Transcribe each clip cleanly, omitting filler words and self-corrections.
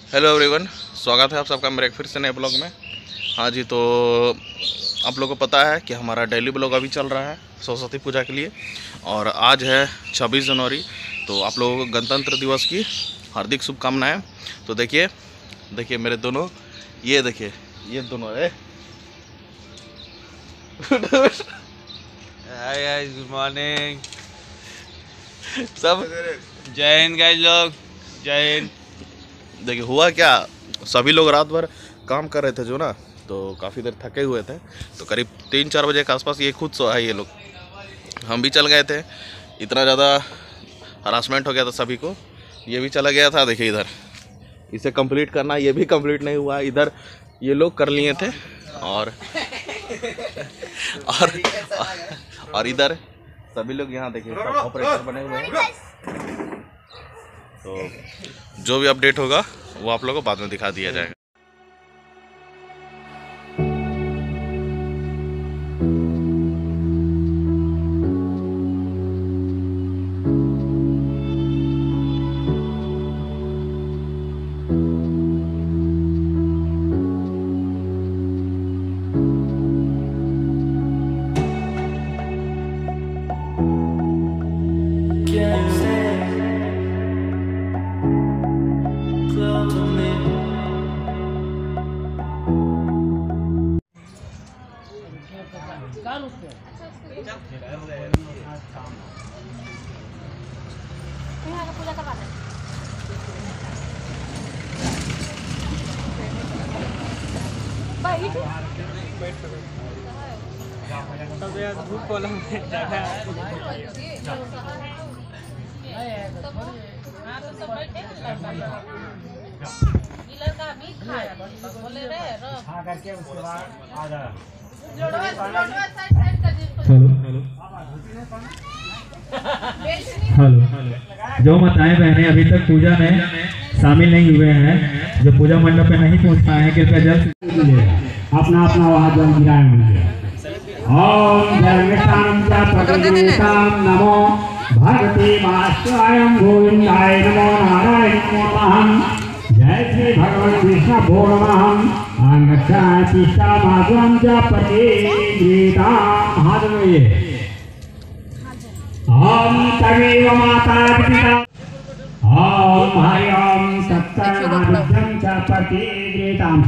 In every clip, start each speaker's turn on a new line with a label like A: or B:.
A: Hello everyone, स्वागत है आप सबका मेरे एक फिर से नए ब्लॉग में। हाँ जी, तो आप लोगों को पता है कि हमारा डेली ब्लॉग अभी चल रहा है सरस्वती पूजा के लिए, और आज है 26 जनवरी। तो आप लोगों को गणतंत्र दिवस की हार्दिक शुभकामनाएं। तो देखिए मेरे दोनों, ये देखिए ये दोनों है।
B: हाय गाइस, गुड मॉर्निंग
A: सब।
B: जय हिंद गाइस लोग, जय हिंद।
A: देखिए हुआ क्या, सभी लोग रात भर काम कर रहे थे जो ना, तो काफ़ी देर थके हुए थे। तो करीब 3-4 बजे के आसपास ये खुद सोया ये लोग। हम भी चल गए थे, इतना ज़्यादा हरासमेंट हो गया था सभी को। ये भी चला गया था, देखिए इधर इसे कंप्लीट करना, ये भी कंप्लीट नहीं हुआ। इधर ये लोग कर लिए थे और इधर सभी लोग यहाँ देखिए सब ऑपरेटर बने हुए हैं। तो जो भी अपडेट होगा वो आप लोगों को बाद में दिखा दिया जाएगा।
C: पूजा करवा दे।
B: धूप वाला
C: बोले रे
D: करके उसके बाद आ जा। Hello hello. जो माताएं बहनें अभी तक पूजा में शामिल नहीं हुए हैं, जो पूजा मंडप पे नहीं पहुंच पाए हैं, कृपया जल्द अपना अपना वहाँ जल गिराएंगे। ओम नमो भगवते वासुदेवाय गोविंदाय नमो नारायण नमः। जय श्री भगवान कृष्ण भो नमः। अंगच्छातिष्ठा माधवं च प्रतिगृहीतां हादये। ओम तमेव माता पिता। ओम हरि ओम सत्संगं च प्रतिगृहीतां।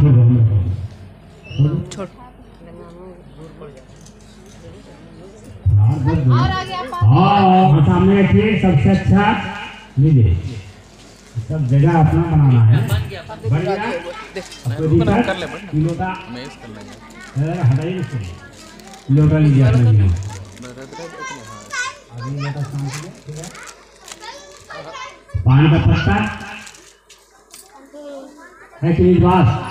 D: छोड़
C: और आगे आप
D: सामने रखिए, सबसे अच्छा लीजिए। सब जगह अपना बनाना है। बन गया कर ले लोटा हटाइए उसको। लोटा लीजिए अपने लिए। अभी लोटा शांत कीजिए, ठीक है। पान का पत्ता है कि नहीं बात?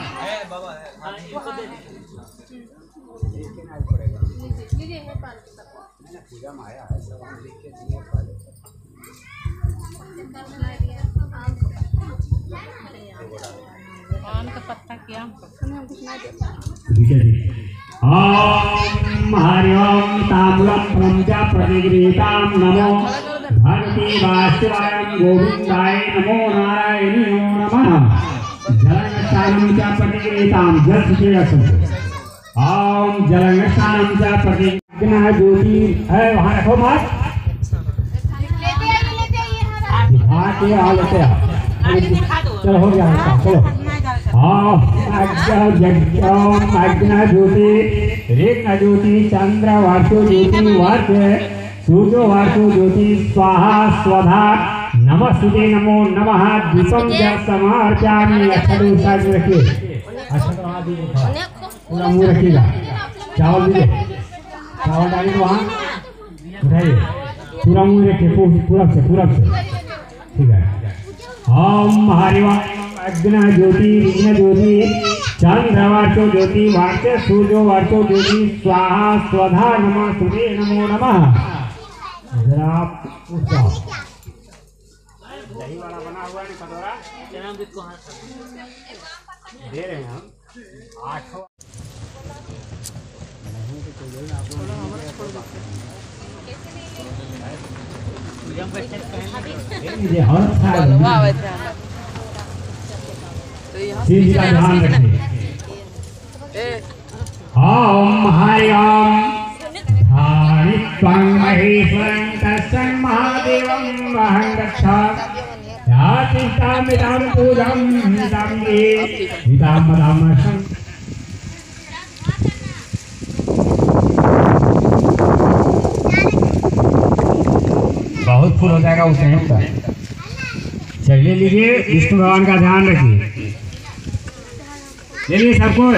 D: पूजा में आया है
C: पान का पत्ता क्या
D: ओम हरि ओम ताम्बूलम प्रजा प्रतिगृहीतां नमो भगवते वासुदेवाय गोविंदाय नमो नारायण नमः। जलस्नानं च प्रतिगृहीतां जल से ओम जलस्नानं च प्रतिज्ञा ज्योति है वहाँ रखो मत। चलो हो गया, चलो। अग्नि ज्योति रेग्न ज्योति चंद्र वार्षो ज्योति वार्ष सूर्यो वार्षो ज्योति स्वाहा स्वधा नमस्ते नमो नमः। दीपम च समार्पयामि। अक्षर साथ रखिए, अक्षर पूरा मुंह रखिएगा। चावल दीजिए, चावल डालिए वहाँ उठाइए, पूरा मुंह रखिए, पूरब से ठीक है। ओम हरि ओम अग्नि ज्योति विघ्न ज्योति चंद्र वार्षो ज्योति वार्ष सूर्यो वार्षो ज्योति स्वाहा स्वधा नमस्ते नमो नमः। जरा दही वाला बना हुआ है कटोरा दे रहे हैं हम 8। शिव जी का ध्यान रखिए। ओम हरि ओम धारित्वं महेश्वरं तस्मै महादेवं वहं रक्षामि यातिष्ठामिदं पूजं हितं हितं बहुत फूल हो जाएगा उस टाइम पर। चलिए लीजिए, विष्णु भगवान का ध्यान रखिए। चलिए सबको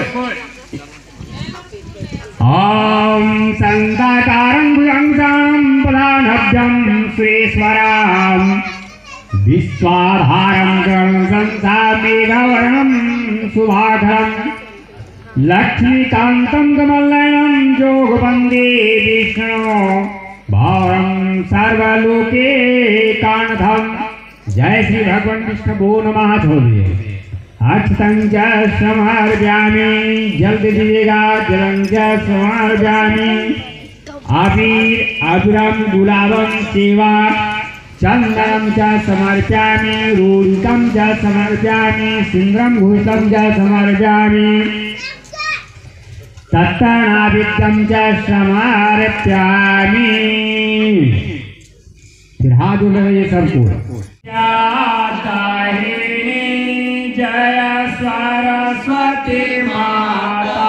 D: ओम संताकारं भुजंगं प्रधानभ्यं सुरेश्वरं विश्वाधारं गणसंसा मेघवर्णं शुभाधरं लक्ष्मीकान्तं कमलनयनं जोगवन्दे विष्णु भावं सर्वलोके कारणधं। जय श्री भगवान विष्णु नमः। छोड़िए अक्षतं च समर्पयामि, जल दीजिएगा, जलं च समर्पयामि, अबीरं गुलाबं सेवा चंदनं च समर्पयामि, रूरिकं च समर्पयामि, सिंदूरं घृतं च समर्पयामि, तत्तनादित्यं च समर्पयामि। फिर हाथ जोड़ रहे सबको। जय सरस्वती माता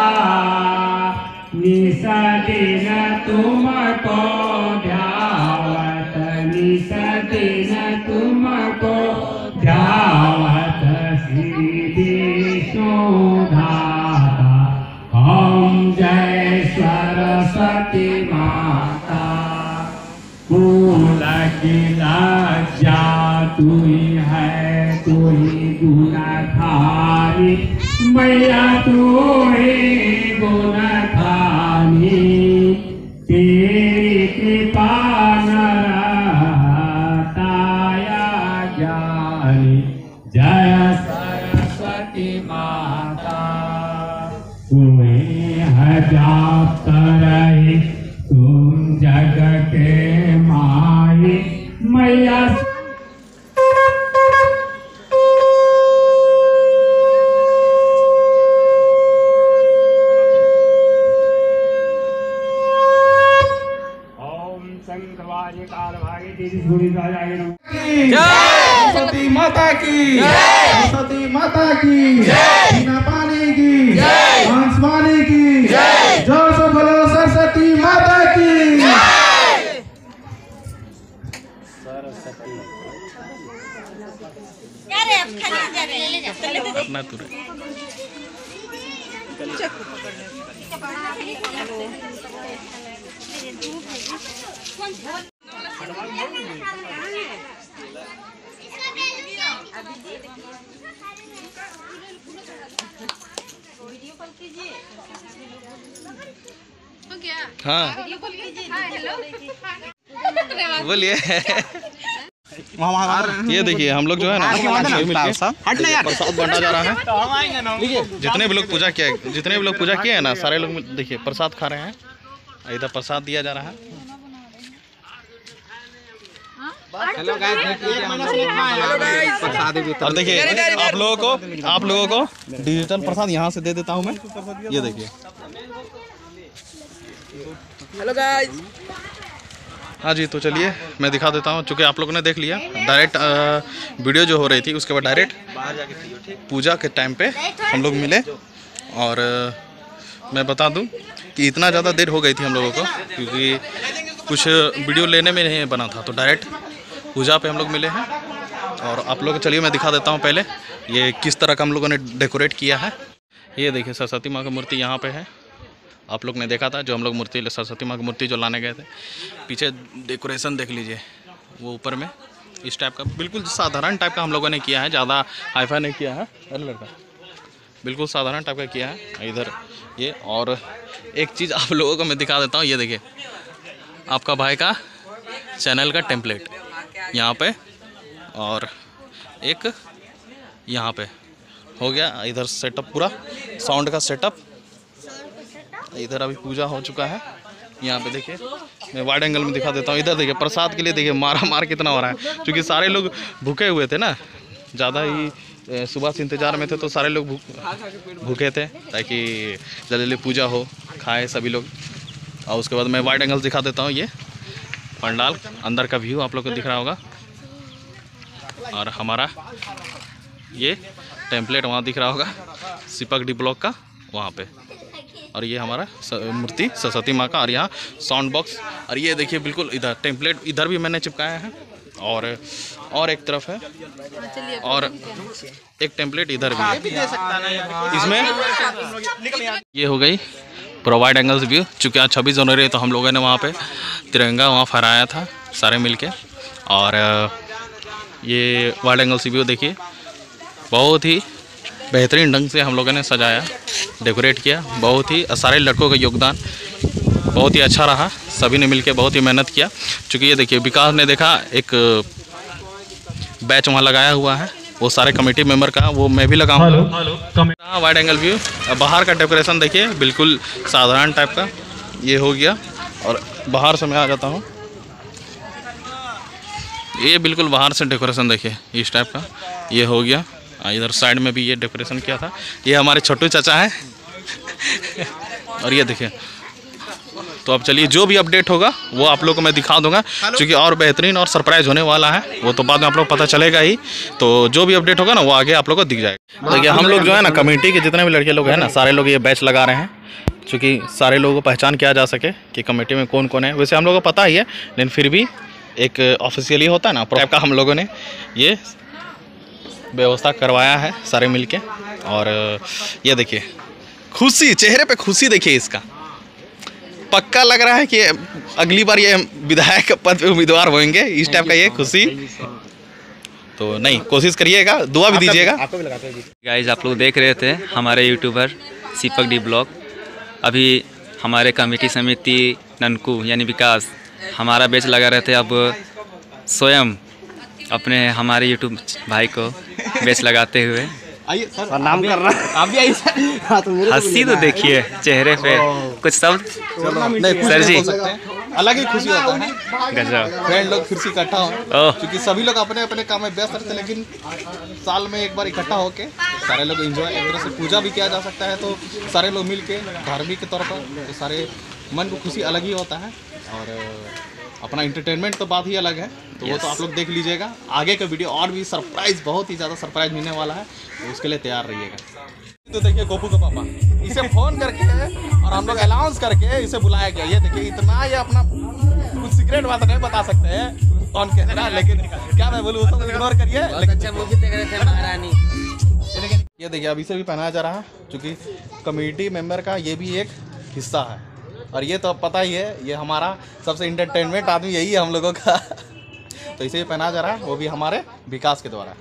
D: निसदिन तुमको ध्यावत, निसदिन तुमको ध्यावत, श्री विष्णु धाता। ओम जय सरस्वती माता कुल की लज्जा तू ही है, तू ही गुणधारी मैया, तू ही गुणधारी, तेरी कृपा ताया ज्ञानी। जय सरस्वती माता तुम्हें है व्याप्त रही, तुम जग के माई मैया।
E: सरस्वती माता की, सरस्वती माता की, बिना पानी की, हंस पानी की, जोर से बोलो सरस्वती माता की।
A: अपना तुरे हाँ बोलिए। ये देखिए हम लोग जो है ना प्रसाद बांटा जा रहा है। जितने भी लोग पूजा किए हैं ना, सारे लोग देखिए प्रसाद खा रहे हैं। इधर प्रसाद दिया जा रहा है। और देखिए आप लोगों को डिजिटल प्रसाद यहाँ से दे देता हूँ मैं। ये देखिए।
B: Hello guys.
A: हाँ जी, तो चलिए मैं दिखा देता हूँ। चूँकि आप लोगों ने देख लिया डायरेक्ट वीडियो जो हो रही थी, उसके बाद डायरेक्ट पूजा के टाइम पे हम लोग मिले। और मैं बता दूँ कि इतना ज़्यादा देर हो गई थी हम लोगों को, क्योंकि कुछ वीडियो लेने में नहीं बना था, तो डायरेक्ट पूजा पे हम लोग मिले हैं। और आप लोग चलिए मैं दिखा देता हूँ पहले ये किस तरह का हम लोगों ने डेकोरेट किया है। ये देखिए सरस्वती माँ की मूर्ति यहाँ पे है। आप लोग ने देखा था जो हम लोग मूर्ति, सरस्वती माँ की मूर्ति जो लाने गए थे। पीछे डेकोरेशन देख लीजिए, वो ऊपर में इस टाइप का बिल्कुल साधारण टाइप का हम लोगों ने किया है, ज़्यादा हाईफाई नहीं किया है। अरे लड़का, बिल्कुल साधारण टाइप का किया है इधर ये। और एक चीज़ आप लोगों को मैं दिखा देता हूँ। ये देखिए आपका भाई का चैनल का टेम्पलेट यहाँ पे, और एक यहाँ पे हो गया। इधर सेटअप पूरा साउंड का सेटअप। इधर अभी पूजा हो चुका है। यहाँ पे देखिए मैं वाइड एंगल में दिखा देता हूँ। इधर देखिए प्रसाद के लिए देखिए मारा मार कितना हो रहा है, क्योंकि सारे लोग भूखे हुए थे ना, ज़्यादा ही सुबह से इंतज़ार में थे, तो सारे लोग भूखे थे ताकि जल्दी जल्दी पूजा हो, खाए सभी लोग। और उसके बाद मैं वाइड एंगल दिखा देता हूँ, ये पंडाल अंदर का व्यू आप लोग को दिख रहा होगा। और हमारा ये टेम्पलेट वहाँ दिख रहा होगा सीपक डी ब्लॉक का वहाँ पे। और ये हमारा मूर्ति सरस्वती माँ का। और यहाँ साउंड बॉक्स। और ये देखिए बिल्कुल इधर टेम्पलेट इधर भी मैंने चिपकाया है, और एक तरफ है, और एक टेम्पलेट इधर भी है। इसमें ये हो गई प्रोवाइड एंगल्स व्यू। चूँकि आज 26 जनवरी है तो हम लोगों ने वहाँ पे तिरंगा वहाँ फहराया था सारे मिलके। और ये वाइड एंगल्स व्यू देखिए, बहुत ही बेहतरीन ढंग से हम लोगों ने सजाया, डेकोरेट किया। बहुत ही सारे लड़कों का योगदान बहुत ही अच्छा रहा, सभी ने मिलके बहुत ही मेहनत किया। चूँकि ये देखिए विकास ने देखा एक बैच वहाँ लगाया हुआ है, वो सारे कमेटी मेंबर का, वो मैं भी लगाऊंगा। Wide angle view. बाहर का डेकोरेशन देखिए बिल्कुल साधारण टाइप का ये हो गया। और बाहर से मैं आ जाता हूँ, ये बिल्कुल बाहर से डेकोरेशन देखिए इस टाइप का ये हो गया। इधर साइड में भी ये डेकोरेशन किया था, ये हमारे छोटू चाचा हैं। और ये देखिए, तो अब चलिए जो भी अपडेट होगा वो आप लोग को मैं दिखा दूंगा, क्योंकि और बेहतरीन और सरप्राइज होने वाला है, वो तो बाद में आप लोग पता चलेगा ही। तो जो भी अपडेट होगा ना वो आगे आप लोग को दिख जाएगा। देखिए हम लोग जो है ना कमेटी के जितने भी लड़के लोग हैं ना, सारे लोग ये बैच लगा रहे हैं, क्योंकि सारे लोगों को पहचान किया जा सके कि कमेटी में कौन कौन है। वैसे हम लोगों को पता ही है, लेकिन फिर भी एक ऑफिशियली होता है ना टाइप का, हम लोगों ने ये व्यवस्था करवाया है सारे मिलके। और ये देखिए खुशी, चेहरे पे खुशी देखिए इसका, पक्का लग रहा है कि अगली बार ये विधायक पद पे उम्मीदवार होंगे, इस टाइप का ये खुशी। तो नहीं, कोशिश करिएगा, दुआ भी दीजिएगा।
F: गाइस आप लोग देख रहे थे हमारे यूट्यूबर सीपक डी ब्लॉग। अभी हमारे कमेटी समिति ननकू यानी विकास हमारा बैच लगा रहे थे, अब स्वयं अपने हमारे यूट्यूब भाई को बैच लगाते हुए
A: आइए सर, नाम कर रहा है आप भी आइए सर।
B: हाँ, तो मेरे
F: हंसी तो देखिए चेहरे पे, कुछ शब्द सर जी
A: अलग ही खुशी होता है,
F: गजब।
A: फ्रेंड लोग फिर से इकट्ठा हो,
F: ओह।
A: क्योंकि सभी लोग अपने अपने काम में व्यस्त रहते हैं, लेकिन साल में एक बार इकट्ठा होके सारे लोग एंजॉय, एक तरह से पूजा भी किया जा सकता है। तो सारे लोग मिल के धार्मिक के तौर पर तो सारे मन को खुशी अलग ही होता है। और अपना इंटरटेनमेंट तो बात ही अलग है, तो वो तो आप लोग देख लीजिएगा। आगे का वीडियो और भी सरप्राइज, बहुत ही ज़्यादा सरप्राइज मिलने वाला है, तो उसके लिए तैयार रहिएगा। तो देखिए गोपू का पापा, इसे फोन करके और हम लोग अनाउंस करके इसे बुलाया गया। ये देखिए इतना, ये अपना कुछ सीक्रेट बात नहीं बता सकते हैं कौन कैमरा, लेकिन क्या मैं बोलूँ तो इग्नोर करिए।
B: अच्छा मूवी देख रहे थे महारानी।
A: ये देखिए अभी से भी पहनाया जा रहा है, क्योंकि कमेटी मेंबर का ये भी एक हिस्सा है। और ये तो अब पता ही है, ये हमारा सबसे इंटरटेनमेंट आदमी यही है हम लोगों का। तो इसे भी पहनाया जा रहा है, वो भी हमारे विकास के द्वारा।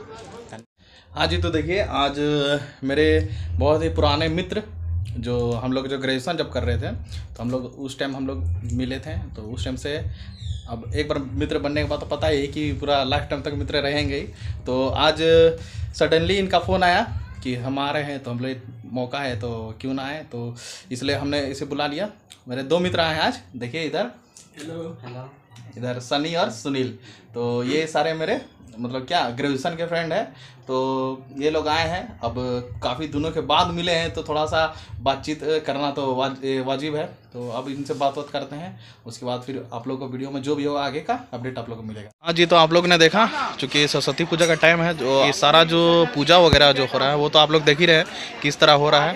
A: हाँ जी, तो देखिए आज मेरे बहुत ही पुराने मित्र, जो हम लोग जो ग्रेजुएशन जब कर रहे थे, तो हम लोग उस टाइम हम लोग मिले थे। तो उस टाइम से अब एक बार मित्र बनने के बाद तो पता ही है कि पूरा लाइफ टाइम तक मित्र रहेंगे ही। तो आज सडनली इनका फ़ोन आया कि हम आ रहे हैं, तो हम लोग मौका है तो क्यों ना आए, तो इसलिए हमने इसे बुला लिया। मेरे दो मित्र आए हैं आज, देखिए इधर, हेलो, इधर सनी और सुनील। तो ये सारे मेरे मतलब क्या ग्रेजुएशन के फ्रेंड है। तो ये लोग आए हैं, अब काफ़ी दिनों के बाद मिले हैं, तो थोड़ा सा बातचीत करना तो वाजिब है। तो अब इनसे बात करते हैं, उसके बाद फिर आप लोग को वीडियो में जो भी होगा आगे का अपडेट आप लोग को मिलेगा। हाँ जी, तो आप लोग ने देखा, चूँकि सरस्वती पूजा का टाइम है, जो ये सारा जो पूजा वगैरह जो हो रहा है वो तो आप लोग देख ही रहे हैं किस तरह हो रहा है।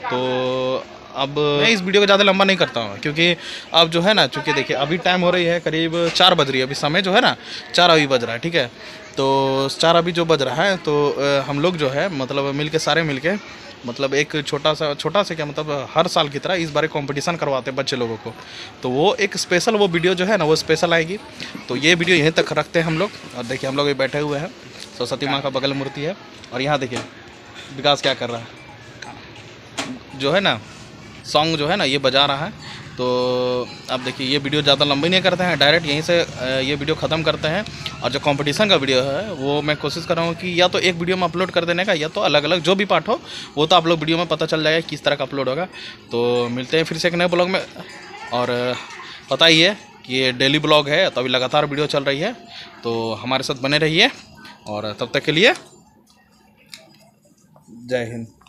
A: तो अब मैं इस वीडियो को ज़्यादा लंबा नहीं करता हूँ, क्योंकि अब जो है ना, चूँकि देखिए अभी टाइम हो रही है करीब 4 बज रही है, अभी समय जो है ना 4 अभी बज रहा है, ठीक है। तो 4 अभी जो बज रहा है, तो हम लोग जो है मतलब मिलके सारे मिलके मतलब एक छोटा सा क्या मतलब हर साल की तरह इस बार कंपटीशन करवाते हैं बच्चे लोगों को। तो वो एक स्पेशल वो वीडियो जो है ना वो स्पेशल आएगी। तो ये वीडियो यहीं तक रखते हैं हम लोग। और देखिए हम लोग ये बैठे हुए हैं, सरस्वती माँ का बगल मूर्ति है, और यहाँ देखिए विकास क्या कर रहा है, जो है ना सॉन्ग जो है ना ये बजा रहा है। तो अब देखिए ये वीडियो ज़्यादा लंबी नहीं करते हैं, डायरेक्ट यहीं से ये वीडियो ख़त्म करते हैं। और जो कंपटीशन का वीडियो है वो मैं कोशिश कर रहा हूँ कि या तो एक वीडियो में अपलोड कर देने का, या तो अलग अलग जो भी पार्ट हो वो तो आप लोग वीडियो में पता चल जाएगा किस तरह का अपलोड होगा। तो मिलते हैं फिर से एक नए ब्लॉग में। और पता ही है कि ये डेली ब्लॉग है, तो अभी लगातार वीडियो चल रही है, तो हमारे साथ बने रहिए। और तब तक के लिए
E: जय हिंद।